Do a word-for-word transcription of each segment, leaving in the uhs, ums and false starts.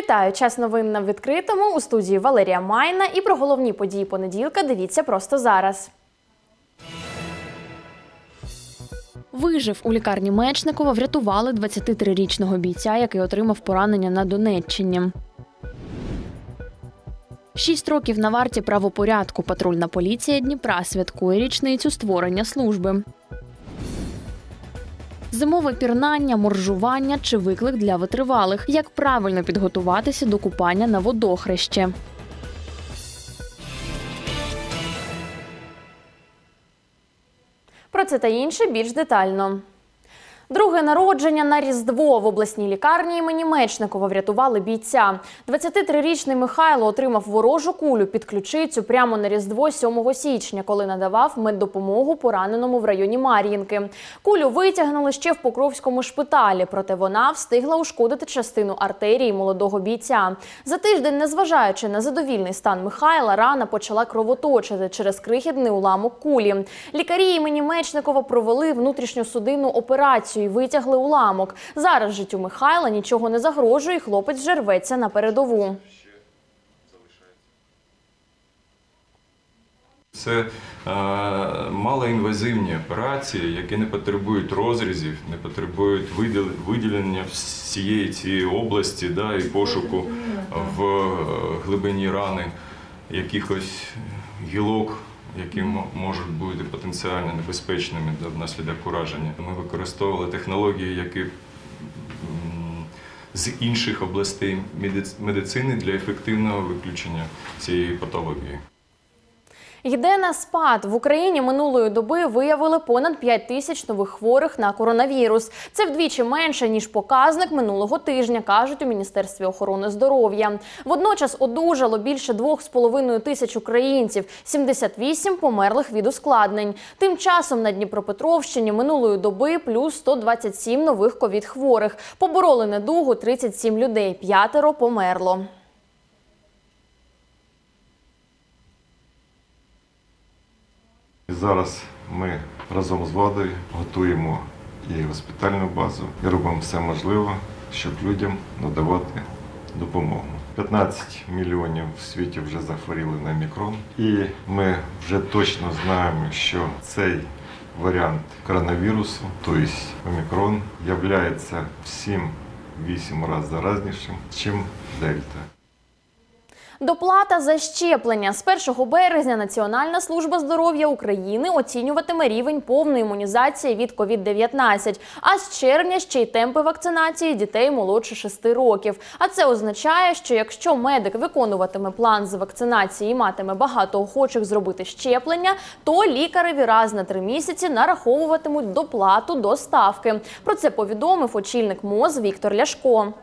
Вітаю! Час новин на відкритому. У студії Валерія Майна. І про головні події понеділка дивіться просто зараз. Вижив. У лікарні Мечникова врятували двадцятитрирічного бійця, який отримав поранення на Донеччині. Шість років на варті правопорядку. Патрульна поліція Дніпра святкує річницю створення служби. Зимове пірнання, моржування чи виклик для витривалих. Як правильно підготуватися до купання на водохрещі. Про це та інше більш детально. Друге народження на Різдво. В обласній лікарні імені Мечникова врятували бійця. двадцятитрирічний Михайло отримав ворожу кулю під ключицю прямо на Різдво сьомого січня, коли надавав меддопомогу пораненому в районі Мар'їнки. Кулю витягнули ще в Покровському шпиталі, проте вона встигла ушкодити частину артерії молодого бійця. За тиждень, незважаючи на задовільний стан Михайла, рана почала кровоточити через крихітний уламок кулі. Лікарі імені Мечникова провели внутрішньосудинну операцію і витягли уламок. Зараз життю Михайла нічого не загрожує, і хлопець вже рветься на передову. Це е, малоінвазивні операції, які не потребують розрізів, не потребують виділення всієї цієї області, да, і пошуку в глибині рани якихось гілок, які можуть бути потенціально небезпечними внаслідок ураження. Ми використовували технології, які з інших областей медицини для ефективного виключення цієї патології. Йде на спад. В Україні минулої доби виявили понад п'ять тисяч нових хворих на коронавірус. Це вдвічі менше, ніж показник минулого тижня, кажуть у Міністерстві охорони здоров'я. Водночас одужало більше двох з половиною тисяч українців, сімдесят вісім померлих від ускладнень. Тим часом на Дніпропетровщині минулої доби плюс сто двадцять сім нових ковід-хворих. Побороли недугу тридцять сім людей, п'ятеро померло. Зараз ми разом з владою готуємо і госпітальну базу, і робимо все можливе, щоб людям надавати допомогу. п'ятнадцять мільйонів в світі вже захворіли на омікрон, і ми вже точно знаємо, що цей варіант коронавірусу, тобто омікрон, є в сім-вісім разів заразнішим, ніж дельта. Доплата за щеплення. З першого березня Національна служба здоров'я України оцінюватиме рівень повної імунізації від ковід дев'ятнадцять, а з червня ще й темпи вакцинації дітей молодше шести років. А це означає, що якщо медик виконуватиме план з вакцинації і матиме багато охочих зробити щеплення, то лікареві раз на три місяці нараховуватимуть доплату до ставки. Про це повідомив очільник МОЗ Віктор Ляшко.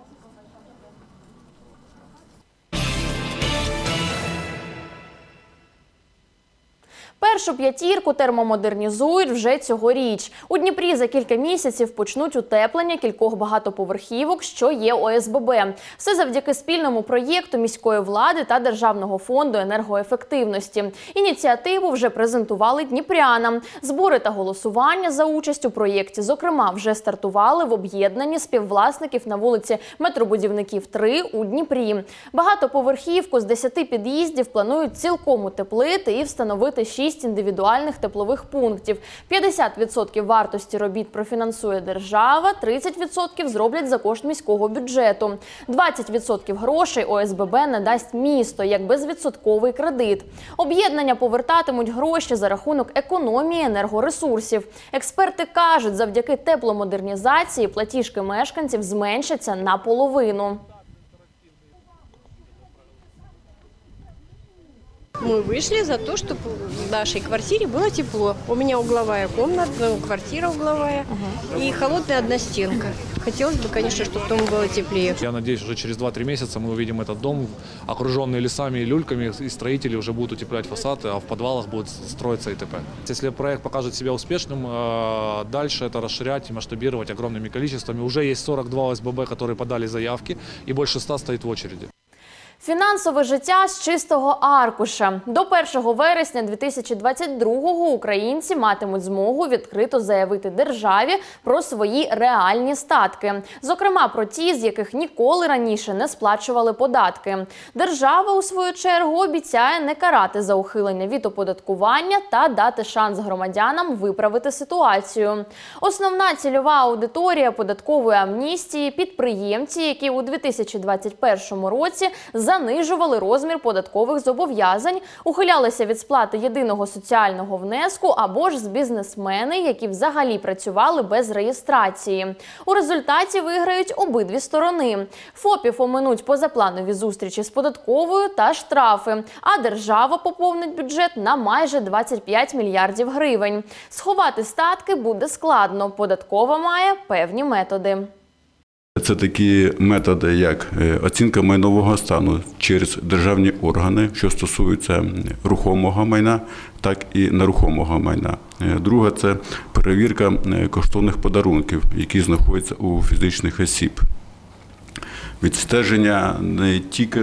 Першу п'ятірку термомодернізують вже цьогоріч. У Дніпрі за кілька місяців почнуть утеплення кількох багатоповерхівок, що є О С Б Б. Все завдяки спільному проєкту міської влади та Державного фонду енергоефективності. Ініціативу вже презентували дніпрянам. Збори та голосування за участь у проєкті, зокрема, вже стартували в об'єднанні співвласників на вулиці Метробудівників три у Дніпрі. Багатоповерхівку з десяти під'їздів планують цілком утеплити і встановити шість індивідуальних теплових пунктів. п'ятдесят відсотків вартості робіт профінансує держава, тридцять відсотків зроблять за кошт міського бюджету. двадцять відсотків грошей О С Б Б надасть місто, як безвідсотковий кредит. Об'єднання повертатимуть гроші за рахунок економії енергоресурсів. Експерти кажуть, завдяки тепломодернізації платіжки мешканців зменшаться наполовину. Мы вышли за то, чтобы в нашей квартире было тепло. У меня угловая комната, квартира угловая, uh-huh. и холодная одна стенка. Хотелось бы, конечно, чтобы в доме было теплее. Я надеюсь, уже через два-три месяца мы увидим этот дом, окруженный лесами и люльками, и строители уже будут утеплять фасады, а в подвалах будет строиться И Т П. Если проект покажет себя успешным, дальше это расширять и масштабировать огромными количествами. Уже есть сорок два О С Б Б, которые подали заявки, и больше ста стоит в очереди. Фінансове життя з чистого аркуша. До першого вересня дві тисячі двадцять другого українці матимуть змогу відкрито заявити державі про свої реальні статки. Зокрема, про ті, з яких ніколи раніше не сплачували податки. Держава, у свою чергу, обіцяє не карати за ухилення від оподаткування та дати шанс громадянам виправити ситуацію. Основна цільова аудиторія податкової амністії – підприємці, які у дві тисячі двадцять першому році занижували розмір податкових зобов'язань, ухилялися від сплати єдиного соціального внеску або ж з бізнесмени, які взагалі працювали без реєстрації. У результаті виграють обидві сторони. ФОПів оминуть позапланові зустрічі з податковою та штрафи, а держава поповнить бюджет на майже двадцять п'ять мільярдів гривень. Сховати статки буде складно, податкова має певні методи. Це такі методи, як оцінка майнового стану через державні органи, що стосуються рухомого майна, так і нерухомого майна. Друге – це перевірка коштовних подарунків, які знаходяться у фізичних осіб. Відстеження не тільки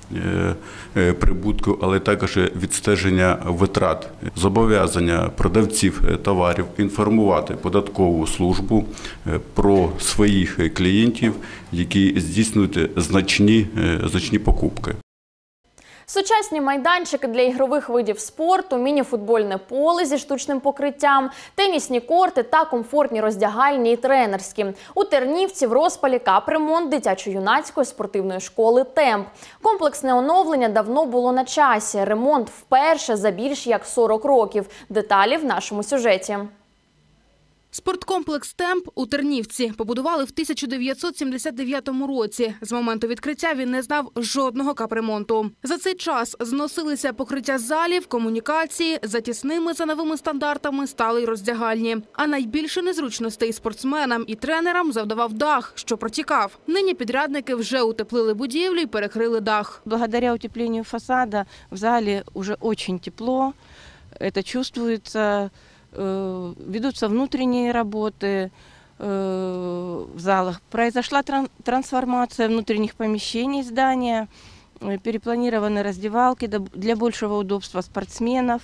прибутку, але також відстеження витрат, зобов'язання продавців товарів інформувати податкову службу про своїх клієнтів, які здійснюють значні, значні покупки. Сучасні майданчики для ігрових видів спорту, міні-футбольне поле зі штучним покриттям, тенісні корти та комфортні роздягальні і тренерські. У Тернівці в розпалі капремонт дитячо-юнацької спортивної школи «Темп». Комплексне оновлення давно було на часі. Ремонт вперше за більш як сорок років. Деталі в нашому сюжеті. Спорткомплекс «Темп» у Тернівці побудували в тисяча дев'ятсот сімдесят дев'ятому році. З моменту відкриття він не знав жодного капремонту. За цей час зносилися покриття залів, комунікації, затісними за новими стандартами стали й роздягальні. А найбільше незручностей спортсменам і тренерам завдавав дах, що протікав. Нині підрядники вже утеплили будівлю і перекрили дах. Благодаря утеплению фасада в зале уже очень тепло, это чувствуется. Ведутся внутренние работы в залах. Произошла трансформация внутренних помещений здания, перепланированы раздевалки для большего удобства спортсменов.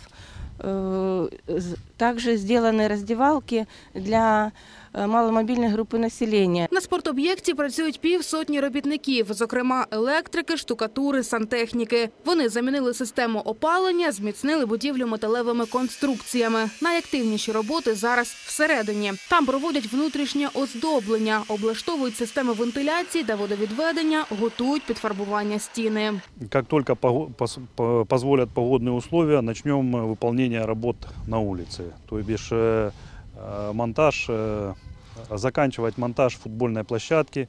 Также сделаны раздевалки для маломобільної групи населення. На спортоб'єкті працюють півсотні робітників, зокрема електрики, штукатури, сантехніки. Вони замінили систему опалення, зміцнили будівлю металевими конструкціями. Найактивніші роботи зараз всередині. Там проводять внутрішнє оздоблення, облаштовують системи вентиляції та водовідведення, готують підфарбування стіни. Як тільки дозволять погодні умови, почнемо виконання робот на вулиці. Тобто монтаж, заканчивать монтаж футбольной площадки,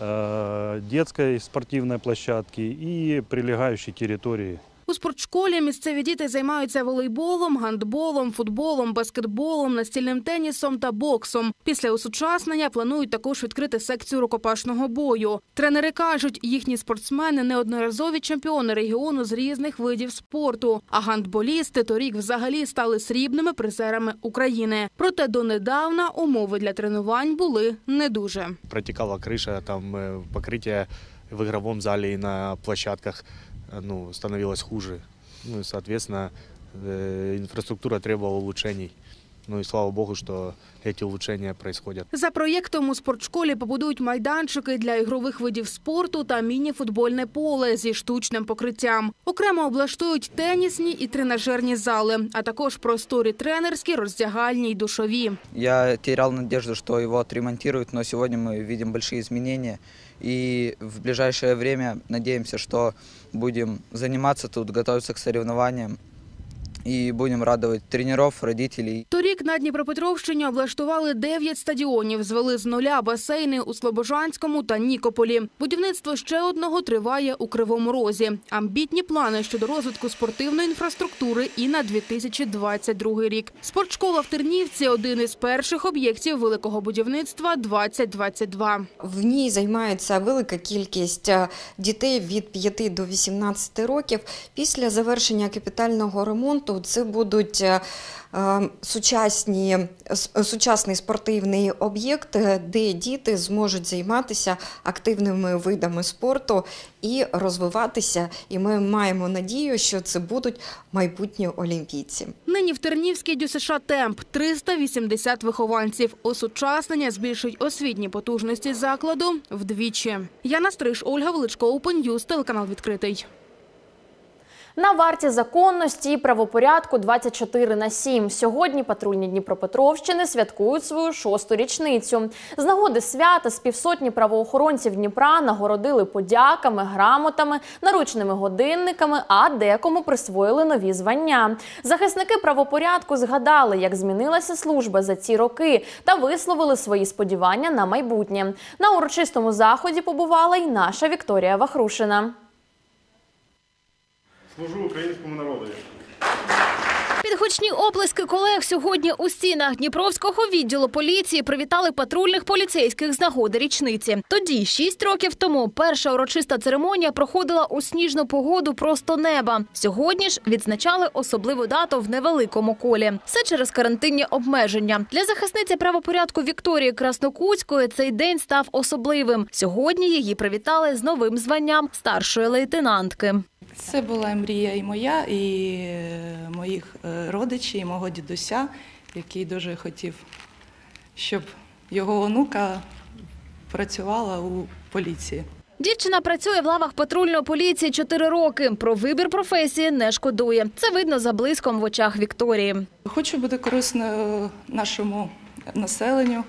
детской спортивной площадки и прилегающей территории. У спортшколі місцеві діти займаються волейболом, гандболом, футболом, баскетболом, настільним тенісом та боксом. Після осучаснення планують також відкрити секцію рукопашного бою. Тренери кажуть, їхні спортсмени – неодноразові чемпіони регіону з різних видів спорту. А гандболісти торік взагалі стали срібними призерами України. Проте донедавна умови для тренувань були не дуже. Протікала криша, там покриття в ігровому залі і на площадках ну, становилось хуже. Ну и, соответственно, инфраструктура требовала улучшений. Ну и слава Богу, что эти улучшения происходят. За проєктом у спортшколі побудують майданчики для ігрових видів спорту та міні-футбольне поле зі штучним покриттям. Окремо облаштують тенісні і тренажерні зали, а також просторі тренерські, роздягальні й душові. Я терял надежду, что его отремонтируют, но сегодня мы видим большие изменения. И в ближайшее время надеемся, что будем заниматься тут, готовиться к соревнованиям. І будемо радувати тренерів, родителей. Торік на Дніпропетровщині облаштували дев'ять стадіонів, звели з нуля басейни у Слобожанському та Нікополі. Будівництво ще одного триває у Кривому Розі. Амбітні плани щодо розвитку спортивної інфраструктури і на дві тисячі двадцять другий рік. Спортшкола в Тернівці – один із перших об'єктів великого будівництва двадцять двадцять два. В ній займається велика кількість дітей від п'яти до вісімнадцяти років. Після завершення капітального ремонту спорту. Це будуть е, сучасні, сучасний спортивний об'єкт, де діти зможуть займатися активними видами спорту і розвиватися. І ми маємо надію, що це будуть майбутні олімпійці. Нині в Тернівській ДЮСШ «Темп» триста вісімдесят вихованців. Осучаснення збільшують освітні потужності закладу вдвічі. Яна Стриж, Ольга Величко, Open News, телеканал «Відкритий». На варті законності і правопорядку двадцять чотири на сім. Сьогодні патрульні Дніпропетровщини святкують свою шосту річницю. З нагоди свята з півсотні правоохоронців Дніпра нагородили подяками, грамотами, наручними годинниками, а декому присвоїли нові звання. Захисники правопорядку згадали, як змінилася служба за ці роки та висловили свої сподівання на майбутнє. На урочистому заході побувала й наша Вікторія Вахрушина. Служу українському народу. Під гучні оплески колег сьогодні у стінах Дніпровського відділу поліції привітали патрульних поліцейських з нагоди річниці. Тоді, шість років тому, перша урочиста церемонія проходила у сніжну погоду просто неба. Сьогодні ж відзначали особливу дату в невеликому колі. Все через карантинні обмеження. Для захисниці правопорядку Вікторії Краснокутської цей день став особливим. Сьогодні її привітали з новим званням старшої лейтенантки. Це була мрія і моя, і моїх родичів, і мого дідуся, який дуже хотів, щоб його онука працювала у поліції. Дівчина працює в лавах патрульної поліції чотири роки. Про вибір професії не шкодує. Це видно за блиском в очах Вікторії. Хочу бути корисною нашому населенню,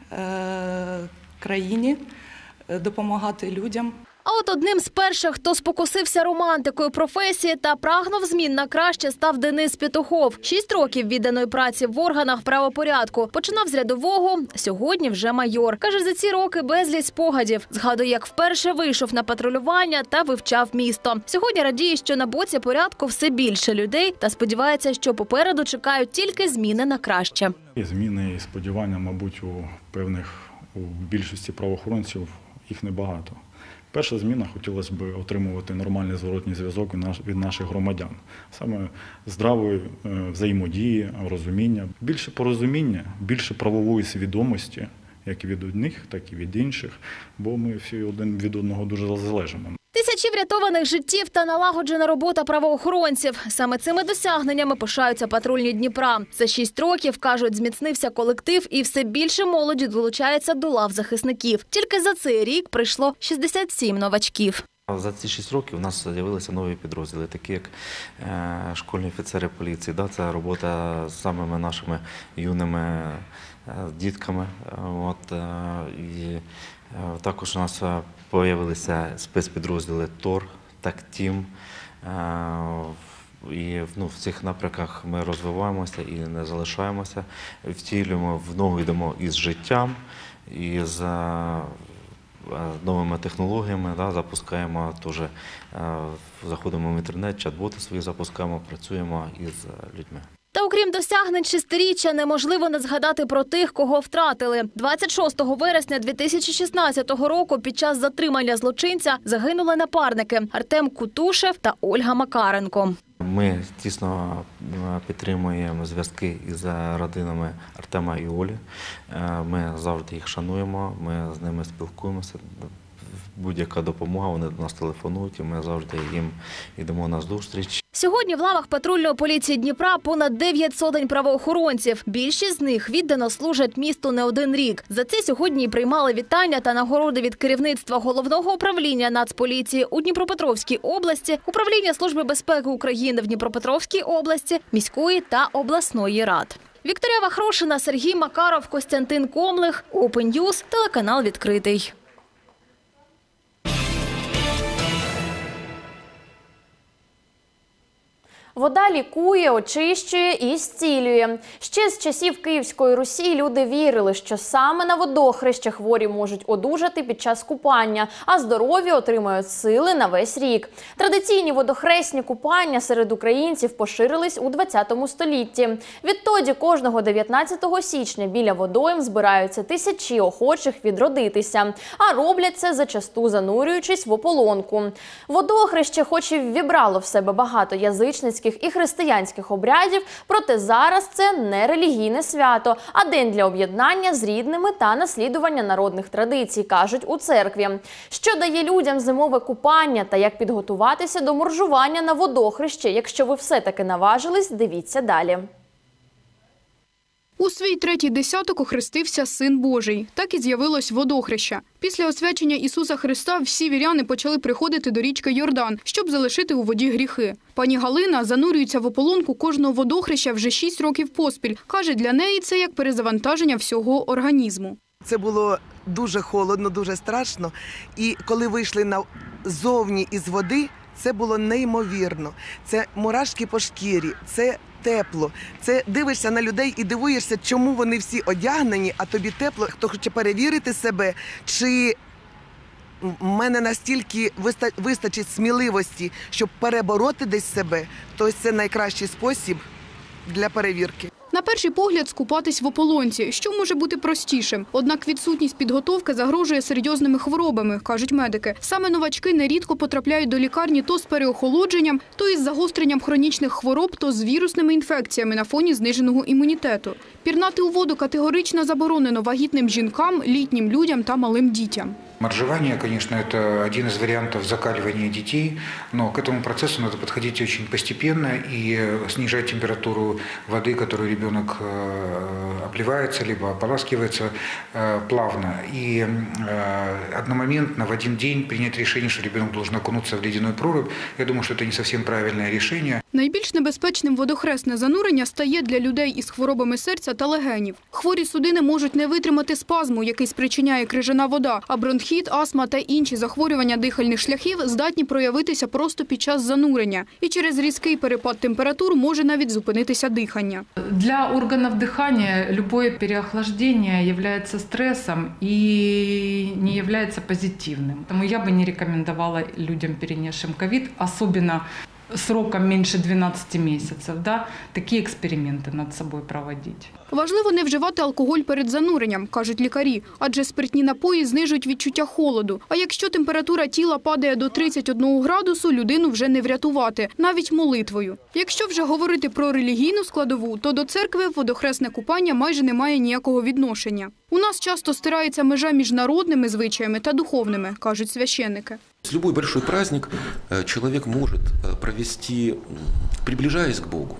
країні, допомагати людям. А от одним з перших, хто спокусився романтикою професії та прагнув змін на краще, став Денис Петухов. Шість років відданої праці в органах правопорядку. Починав з рядового, сьогодні вже майор. Каже, за ці роки безліч спогадів. Згадує, як вперше вийшов на патрулювання та вивчав місто. Сьогодні радіє, що на боці порядку все більше людей та сподівається, що попереду чекають тільки зміни на краще. Зміни і сподівання, мабуть, у певних, у більшості правоохоронців їх небагато. Перша зміна – хотілося б отримувати нормальний зворотній зв'язок від наших громадян. Саме здравої взаємодії, розуміння. Більше порозуміння, більше правової свідомості, як від одних, так і від інших, бо ми всі один від одного дуже залежимо. Тисячі врятованих життів та налагоджена робота правоохоронців. Саме цими досягненнями пишаються патрульні Дніпра. За шість років, кажуть, зміцнився колектив і все більше молоді долучається до лав захисників. Тільки за цей рік прийшло шістдесят сім новачків. За ці шість років у нас з'явилися нові підрозділи, такі як школьні офіцери поліції. Це робота з самими нашими юними дітками. От, і також у нас з'явилися спецпідрозділи ТОР, ТАКТІМ. І ну, в цих напрямках ми розвиваємося і не залишаємося. Втілюємо, в ногу йдемо із життям, із новими технологіями, да, запускаємо теж, заходимо в інтернет, чат-боти свої запускаємо, працюємо із людьми. Та окрім досягнень шестиріччя, неможливо не згадати про тих, кого втратили. двадцять шостого вересня дві тисячі шістнадцятого року під час затримання злочинця загинули напарники Артем Кутушев та Ольга Макаренко. Ми тісно підтримуємо зв'язки із родинами Артема і Олі. Ми завжди їх шануємо, ми з ними спілкуємося. Будь-яка допомога, вони до нас телефонують, і ми завжди їм йдемо на зустріч. Сьогодні в лавах патрульної поліції Дніпра понад дев'ять сотень правоохоронців. Більшість з них віддано служать місту не один рік. За це сьогодні приймали вітання та нагороди від керівництва Головного управління Нацполіції у Дніпропетровській області, Управління Служби безпеки України в Дніпропетровській області, міської та обласної рад. Вікторія Вахрушина, Сергій Макаров, Костянтин Комлих, Open News, телеканал «Відкритий». Вода лікує, очищує і зцілює. Ще з часів Київської Русі люди вірили, що саме на водохреща хворі можуть одужати під час купання, а здорові отримають сили на весь рік. Традиційні водохресні купання серед українців поширились у двадцятому столітті. Відтоді кожного дев'ятнадцятого січня біля водойм збираються тисячі охочих відродитися, а роблять це зачасту занурюючись в ополонку. Водохреще хоч і ввібрало в себе багато язичницьких єврейських і християнських обрядів, проте зараз це не релігійне свято, а день для об'єднання з рідними та наслідування народних традицій, кажуть у церкві. Що дає людям зимове купання та як підготуватися до моржування на водохрещі, якщо ви все-таки наважились, дивіться далі. У свій третій десяток охрестився Син Божий. Так і з'явилось водохреща. Після освячення Ісуса Христа всі віряни почали приходити до річки Йордан, щоб залишити у воді гріхи. Пані Галина занурюється в ополонку кожного водохреща вже шість років поспіль. Каже, для неї це як перезавантаження всього організму. Це було дуже холодно, дуже страшно. І коли вийшли назовні із води, це було неймовірно. Це мурашки по шкірі, це тепло. Це дивишся на людей і дивуєшся, чому вони всі одягнені, а тобі тепло. Хто хоче перевірити себе, чи в мене настільки вистачить сміливості, щоб перебороти десь себе, то це найкращий спосіб для перевірки. На перший погляд скупатись в ополонці, що може бути простішим. Однак відсутність підготовки загрожує серйозними хворобами, кажуть медики. Саме новачки нерідко потрапляють до лікарні то з переохолодженням, то із загостренням хронічних хвороб, то з вірусними інфекціями на фоні зниженого імунітету. Пірнати у воду категорично заборонено вагітним жінкам, літнім людям та малим дітям. Моржевание, конечно, это один из вариантов закаливания детей, но к этому процессу надо подходить очень постепенно и снижать температуру воды, которой ребенок обливается, либо ополаскивается плавно. И одномоментно в один день принять решение, что ребенок должен окунуться в ледяной прорубь, я думаю, что это не совсем правильное решение. Найбільш небезпечним водохресне занурення стає для людей із хворобами серця та легенів. Хворі судини можуть не витримати спазму, який спричиняє крижана вода, а бронхіт, астма та інші захворювання дихальних шляхів здатні проявитися просто під час занурення. І через різкий перепад температур може навіть зупинитися дихання. Для органов дыхания любое переохлаждение является стрессом и не является позитивным. Поэтому я бы не рекомендовала людям, перенесшим ковид, особенно сроком меньше двенадцати месяцев, да, такі експерименти над собою проводити. Важливо не вживати алкоголь перед зануренням, кажуть лікарі, адже спиртні напої знижують відчуття холоду. А якщо температура тіла падає до тридцять одного градусу, людину вже не врятувати, навіть молитвою. Якщо вже говорити про релігійну складову, то до церкви водохресне купання майже не має ніякого відношення. У нас часто стирається межа між народними звичаями та духовними, кажуть священники. Любой большой праздник человек может провести, приближаясь к Богу,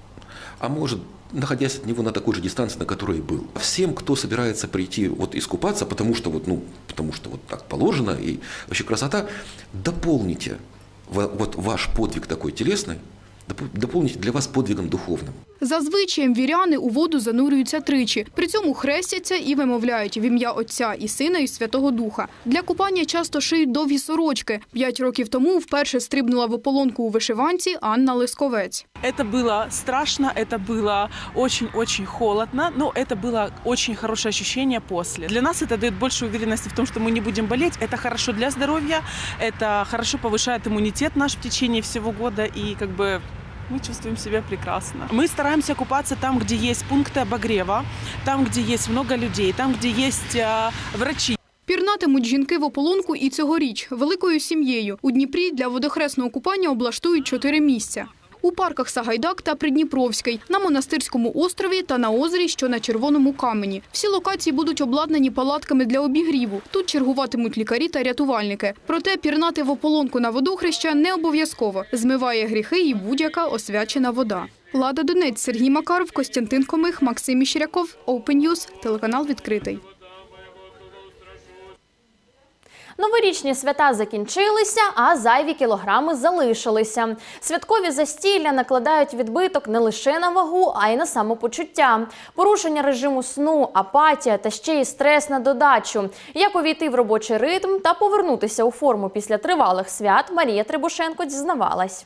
а может, находясь от Него на такой же дистанции, на которой и был. Всем, кто собирается прийти вот искупаться, потому что вот, ну, потому что вот так положено, и вообще красота, дополните вот ваш подвиг такой телесный, доповніть для вас подвигом духовним. За звичаєм віряни у воду занурюються тричі. При цьому хрестяться і вимовляють в ім'я Отця і Сина і Святого Духа. Для купання часто шиють довгі сорочки. П'ять років тому вперше стрибнула в ополонку у вишиванці Анна Лисковець. Это было страшно, это было очень-очень холодно, но это было очень хорошее ощущение после. Для нас это дает больше уверенности в том, что мы не будем болеть. Это хорошо для здоровья, это хорошо повышает иммунитет наш в течение всего года и как бы мы чувствуем себя прекрасно. Мы стараемся купаться там, где есть пункты обогрева, там, где есть много людей, там, где есть э, врачи. Пірнатимуть жінки в ополонку і цьогоріч великою сім'єю. У Дніпрі для водохресного купання облаштують чотири місця. У парках Сагайдак та Придніпровський, на Монастирському острові та на озері, що на Червоному камені. Всі локації будуть обладнані палатками для обігріву. Тут чергуватимуть лікарі та рятувальники. Проте пірнати в ополонку на водохреща не обов'язково. Змиває гріхи і будь-яка освячена вода. Лада Донець, Сергій Макаров, Костянтин Комих, Максим Міщеряков, Open News, телеканал «Відкритий». Новорічні свята закінчилися, а зайві кілограми залишилися. Святкові застілля накладають відбиток не лише на вагу, а й на самопочуття. Порушення режиму сну, апатія та ще й стрес на додачу. Як увійти в робочий ритм та повернутися у форму після тривалих свят, Марія Требушенко дізнавалась.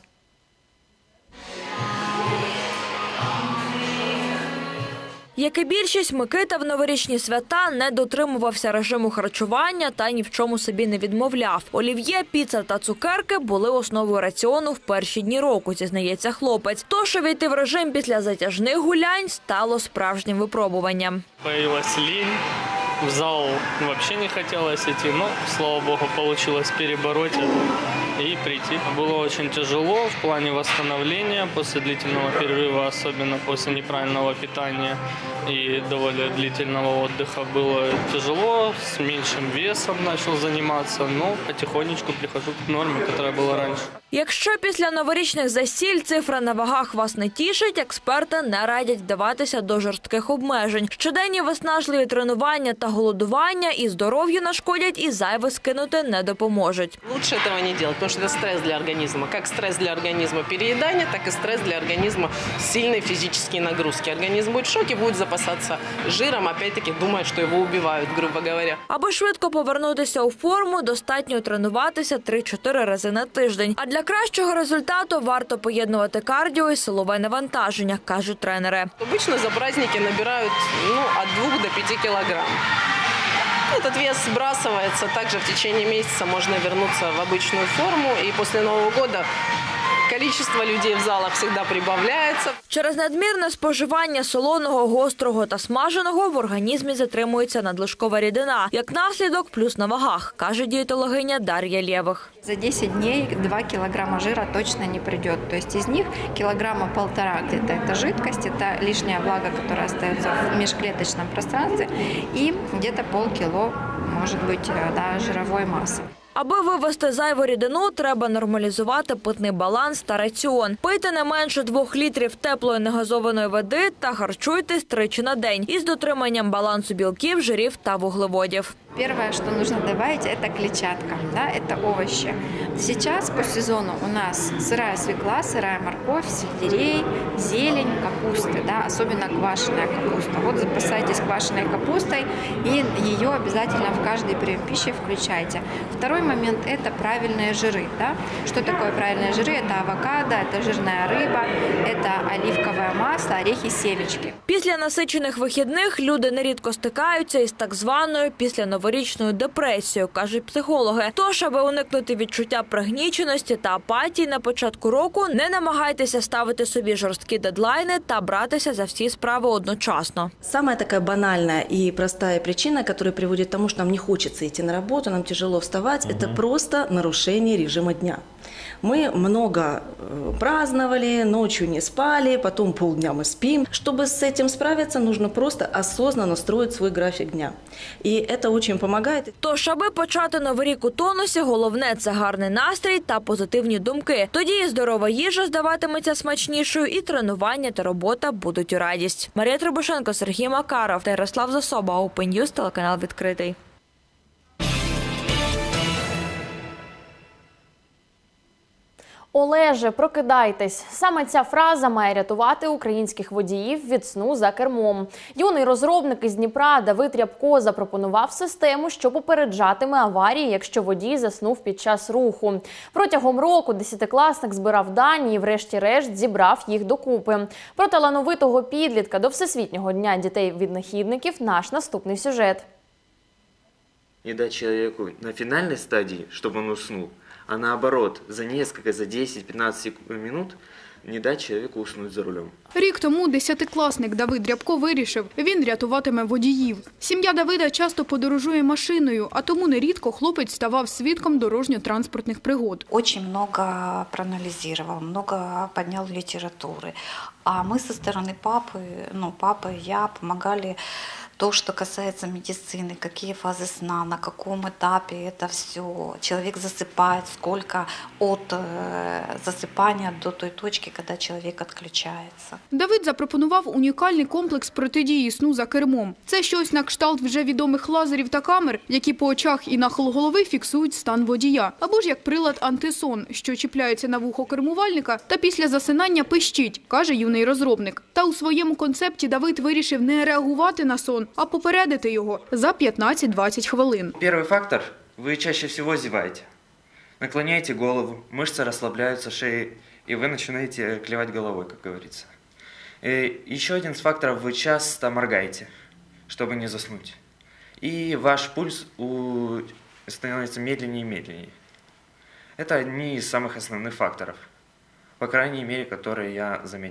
Як і більшість, Микита в новорічні свята не дотримувався режиму харчування та ні в чому собі не відмовляв. Олів'є, піца та цукерки були основою раціону в перші дні року, зізнається хлопець. Тож увійти в режим після затяжних гулянь стало справжнім випробуванням. Появилась лінь, В зал вообще не хотелось идти, но, слава богу, получилось перебороть это и прийти. Было очень тяжело в плане восстановления после длительного перерыва, особенно после неправильного питания и довольно длительного отдыха. Было тяжело, с меньшим весом начал заниматься, но потихонечку прихожу к норме, которая была раньше. Якщо після новорічних засіль цифра на вагах вас не тішить, експерти не радять вдаватися до жорстких обмежень. Щоденні виснажливі тренування та голодування і здоров'ю нашкодять, і зайве скинути не допоможуть. Лучше этого не делать, потому что это стресс для организма. Как стресс для организма переедания, так и стресс для организма сильной физические нагрузки. Организм будет в шоке, будет запасаться жиром, опять-таки думая, что его убивают, грубо говоря. Аби швидко повернутися у форму, достатньо тренуватися три-чотири рази на тиждень. А для кращого результату варто поєднувати кардіо і силове навантаження, кажуть тренери. Обычно за праздники набирают ну, от двух до пяти килограмм. Этот вес сбрасывается, также в течение месяца можно вернуться в обычную форму, и после Нового года количество людей в залах всегда прибавляется. Через надмірне споживання солоного, гострого та смаженого в організмі затримується надлишкова рідина. Як наслідок, плюс на вагах, каже дієтологиня Дар'я Лєвих. За десять дней два килограмма жира точно не придет. То есть из них килограмма полтора где-то это жидкость, это лишняя влага, которая остается в межклеточном пространстве, и где-то полкило, может быть, да, жировой массы. Аби вивести зайву рідину, треба нормалізувати питний баланс та раціон. Пийте не менше двох літрів теплої негазованої води та харчуйтесь тричі на день із дотриманням балансу білків, жирів та вуглеводів. Первое, что нужно добавить, это клетчатка, да, это овощи. Сейчас по сезону у нас сырая свекла, сырая морковь, сельдерей, зелень, капуста, да, особенно квашеная капуста. Вот запасайтесь квашеной капустой и ее обязательно в каждый прием пищи включайте. Второй момент – это правильные жиры. Да? Что такое правильные жиры? Это авокадо, это жирная рыба, это оливковое масло, орехи, семечки. Після насичених вихідних люди нерідко стикаються із так званою післяноворічною депресією, кажуть психологи. Тож, аби уникнути відчуття пригніченості та апатії на початку року, не намагайтеся ставити собі жорсткі дедлайни та братися за всі справи одночасно. Самая такая банальная и простая причина, которая приводит к тому, что нам не хочется идти на работу, нам тяжело вставать, угу. это просто нарушение режима дня. Мы много праздновали, ночью не спали, потом полдня мы спим. Чтобы с этим справиться, нужно просто осознанно строить свой график дня. И это очень помогает. Тож, аби почати новий рік у тонусі, головне – це гарний настрій та позитивні думки. Тоді і здорова їжа здаватиметься смачнішою, і тренування та робота будуть у радість. Марія Требушенко, Сергій Макаров та Ярослав Засоба, Open News, телеканал «Відкритий». Олеже, прокидайтесь. Саме ця фраза має рятувати українських водіїв від сну за кермом. Юний розробник із Дніпра Давид Рябко запропонував систему, що попереджатиме аварії, якщо водій заснув під час руху. Протягом року десятикласник збирав дані і врешті-решт зібрав їх докупи. Про талановитого підлітка до Всесвітнього дня дітей-віднахідників наш наступний сюжет. Не дать человеку на финальной стадии, чтобы он уснул, а наоборот, за несколько, за десять-пятнадцать минут не дать человеку уснуть за рулем. Рік тому десятикласник Давид Рябко вирішив, він рятуватиме водіїв. Сім'я Давида часто подорожує машиною, а тому нерідко хлопець ставав свідком дорожньо-транспортних пригод. Очень много проанализировал, много поднял литературы. А мы со стороны папы, ну, папа и я помогали. То, что касается медицины, какие фазы сна, на каком этапе это все, человек засыпает, сколько от э, засыпания до той точки, когда человек отключается. Давид запропонував унікальний комплекс протидії сну за кермом. Це щось на кшталт вже відомих лазерів та камер, які по очах і нахил голови фіксують стан водія. Або ж як прилад антисон, що чіпляється на вухо кермувальника та після засинання пищить, каже юний розробник. Та у своєму концепті Давид вирішив не реагувати на сон, а попередити його за п'ятнадцять-двадцять хвилин. Первый фактор – вы чаще всего зеваете. Наклоняете голову, мышцы расслабляются шеи, и вы начинаете клевать головой, как говорится. И еще один из факторов – вы часто моргаете, чтобы не заснуть. И ваш пульс у... становится медленнее и медленнее. Это одни из самых основных факторов, по крайней мере, которые я заметил.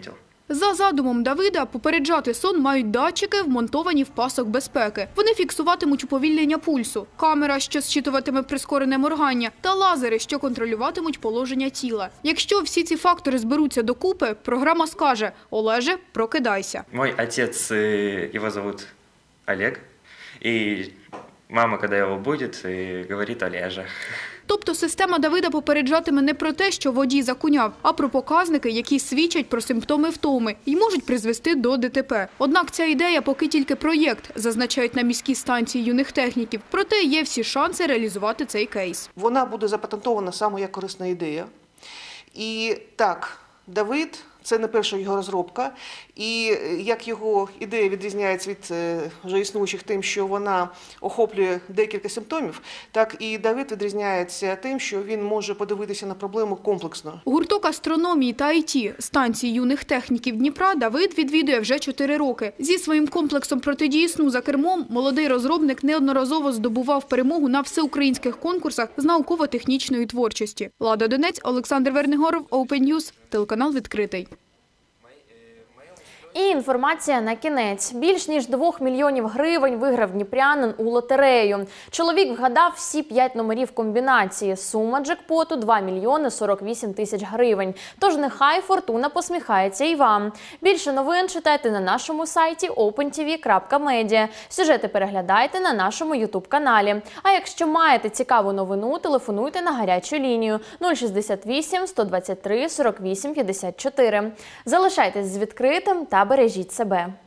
За задумом Давида, попереджати сон мають датчики, вмонтовані в пасок безпеки. Вони фіксуватимуть уповільнення пульсу, камера, що зчитуватиме прискорене моргання, та лазери, що контролюватимуть положення тіла. Якщо всі ці фактори зберуться докупи, програма скаже: «Олеже, прокидайся». Мой отец, его зовут Олег, и мама, когда его будет, говорит Олежа. Тобто система Давида попереджатиме не про те, що водій закуняв, а про показники, які свідчать про симптоми втоми і можуть призвести до ДТП. Однак ця ідея поки тільки проєкт, зазначають на міській станції юних техніків. Проте є всі шанси реалізувати цей кейс. Вона буде запатентована саме як корисна ідея. І так, Давид – це не перша його розробка. І як його ідея відрізняється від вже існуючих тим, що вона охоплює декілька симптомів, так і Давид відрізняється тим, що він може подивитися на проблему комплексно. Гурток астрономії та ай ті станції юних техніків Дніпра Давид відвідує вже чотири роки. Зі своїм комплексом протидії сну за кермом молодий розробник неодноразово здобував перемогу на всеукраїнських конкурсах з науково-технічної творчості. Лада Донець, Олександр Вернигоров, Open News, телеканал «Відкритий». І інформація на кінець. Більш ніж двох мільйонів гривень виграв дніпрянин у лотерею. Чоловік вгадав всі п'ять номерів комбінації. Сума джекпоту – два мільйони сорок вісім тисяч гривень. Тож нехай фортуна посміхається і вам. Більше новин читайте на нашому сайті опен ті ві крапка медіа. Сюжети переглядайте на нашому ютуб-каналі. А якщо маєте цікаву новину, телефонуйте на гарячу лінію нуль шістдесят вісім сто двадцять три сорок вісім п'ятдесят чотири. Залишайтесь з відкритим та бережіть себе.